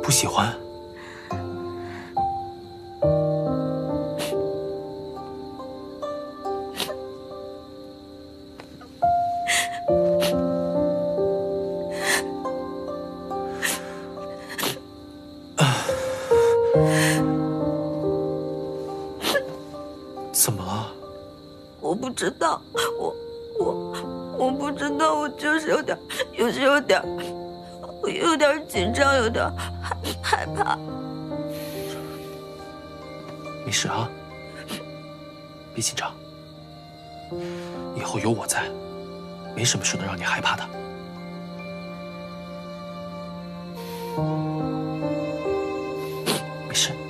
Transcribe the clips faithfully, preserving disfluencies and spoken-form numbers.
不喜欢？怎么了？ 我不知道，我我我不知道，我就是有点，就是有点，我有点紧张，有点害害怕。 没事啊，别紧张，以后有我在，没什么事能让你害怕的。没事。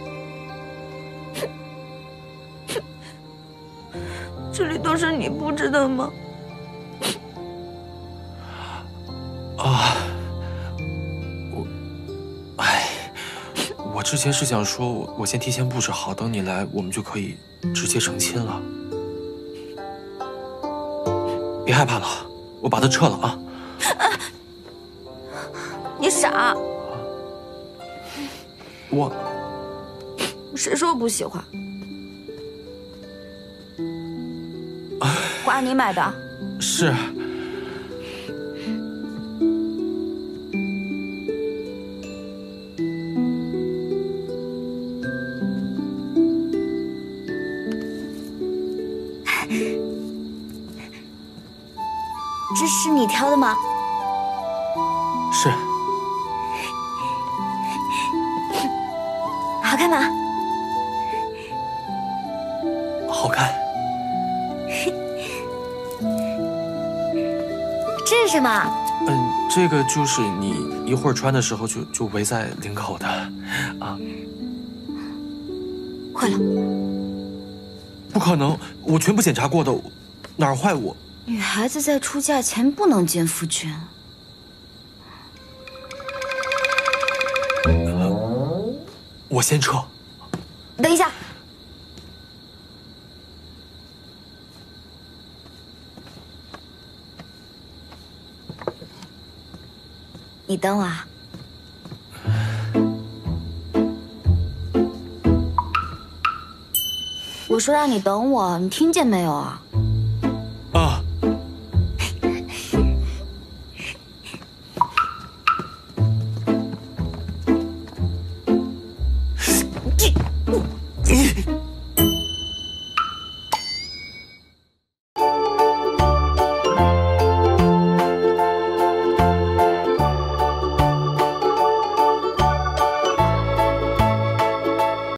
这里都是你布置的吗？ 啊，我，哎，我之前是想说，我我先提前布置好，等你来，我们就可以直接成亲了。别害怕了，我把它撤了啊。 你傻！ 我， 谁说不喜欢？花你买的？ 是。 这是你挑的吗？ 是。 好看吗？ 好看。 这是什么？ 嗯，这个就是你一会儿穿的时候就就围在领口的，啊。 坏了。 不可能，我全部检查过的，哪儿坏我？ 女孩子在出嫁前不能见夫君。 呃，我先撤。 等一下。你等我啊。我说让你等我，你听见没有啊？